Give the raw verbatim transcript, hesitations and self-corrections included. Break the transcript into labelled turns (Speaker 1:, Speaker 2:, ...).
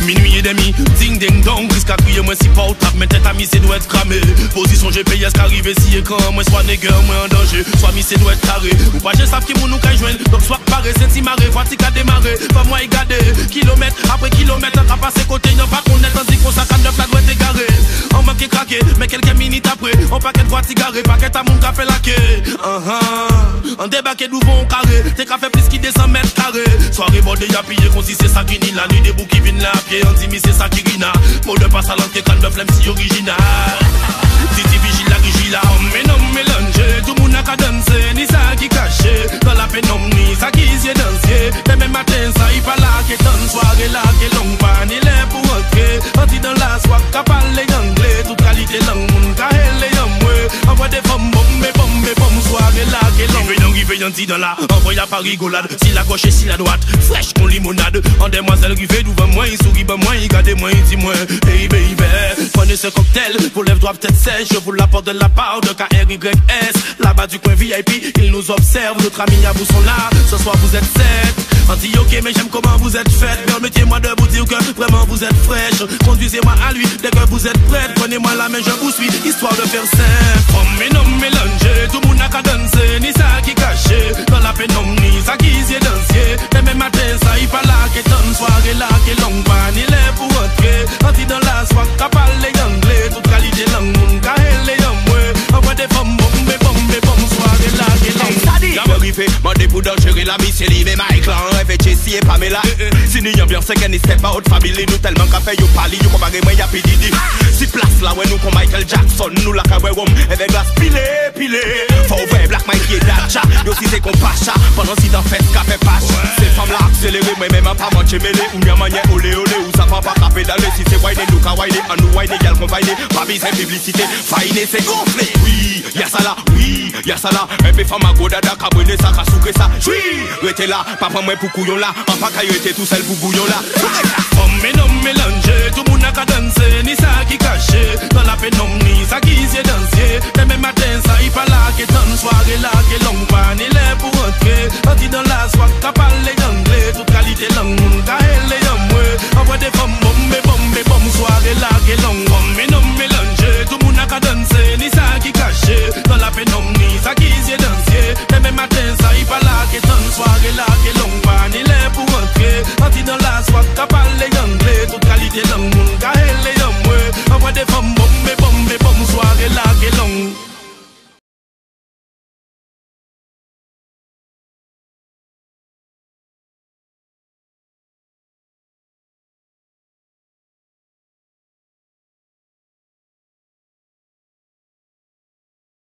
Speaker 1: Minuit et demi, ding ding dong. Jusqu'à crier moi si pas au tap, mais tête à mi c'est doit être cramé. Position G P S qu'arrive si écran. Moi soit nègre, moi en danger. Soit mi c'est doit être carré. Ou pas j'ai savent qui moun nous qu'à joindre. Donc soit paré, c'est si maré, fatigue à démarrer. Pas moi y garder. Kilomètre après kilomètre, on a passé côté, y'en pas qu'on est tandis qu'on s'accade de la doit être égaré. On manque craqué, mais quelques minutes après, on paquet de voitures garées, paquet à mon café laqué. Uh-huh. On débarqué d'ouvre au carré, t'es café plus qui descend mètres carrés. Soirée bordée y'a pillé, qu'on si c'est ça qui nie la nuit des boucs qui viennent là à pied, on dit mais c'est ça qui rina. Mot de passe à l'enquête, crâne de flemme si original. Titi vigile la rigila, mais non mélange, tout le monde a qu'à danser, ni ça qui caché. Dans la pénombre, ni ça qui s'y est dansé. Demain matin, ça y pas là, qui donne soirée là, qui longue pas, ni l'air pour entrer. On dit dans la soirée, qu'à parler anglais, toute qualité langue, moun qu'à elle et yamoué. Envoie des femmes, bombe, bombe, bombe, soirée là, qui longue. Rive yon, rive yon, dit dans la, envoie y'a pas rigolade. Si la gauche et si la droite, fraîche qu'on limonade. En demoiselle rive devant moi, il sourit, ben moi, il garde moi, il dit moi, hey baby. Prenez ce cocktail, vos lèvres doivent être sèches. Je vous l'apporte de la part de K R Y S. Là-bas du coin V I P, ils nous observent. Notre amis à vous sont là, ce soir vous êtes sept. On dit ok, mais j'aime comment vous êtes faites. Permettez-moi de vous dire que vraiment vous êtes fraîche. Conduisez-moi à lui dès que vous êtes prête. Prenez-moi la main, je vous suis, histoire de faire simple. Oh mais non mélanger, tout le monde n'a qu'à danser. Ni ça qui caché, dans la pénombre, ni ça qui s'y est dansé. Demain matin, ça y pas là, qui donne soirée là, qui longue pas, ni l'air pour entrer. On dit dans la soirée, qu'à parler anglais, toute qualité langue, moun qu'à elle et yamoué. Envoie des femmes, bombe, bombe, bombe, soirée là, qui longue.
Speaker 2: Y'a me riffé, mandé pour dangerer la mission, mais Mike là, on rêve Jessie et Pamela. Si nous y'en bien, c'est qu'elle n'est pas haute famille, nous tellement qu'à faire yo pali, yo comparé moi y'a P D D. Si place là, ouais, nous comme Michael Jackson, nous la kawé wom, avec glace pilé, pilé. Faut ouvrir Black Mike et Dacha, yo si c'est qu'on pacha, pendant si t'en fais café pache. Ces femmes là accélérées, mais même pas manger mêlé, ou bien manier olé olé, ou ça va pas taper d'aller. Si c'est whiné, nous ka whiné, en nous whiné, y'a le convainé, pas besoin de publicité, faïné, c'est gonflé. Oui, y'a ça là, oui, y'a ça là, et mes femmes à godada, kabouné, ça, ka souké ça. Oui, rete là, papa moi pour couillon là, papa ka était tout seul pour bouillon là.
Speaker 1: Oh mais non mélanger, tout le monde n'a qu'à danser, ni ça qui caché. Dans la pénombre, ni ça qui s'y est dansé. Demain matin, ça y pas là, qui donne soirée là, qui longue.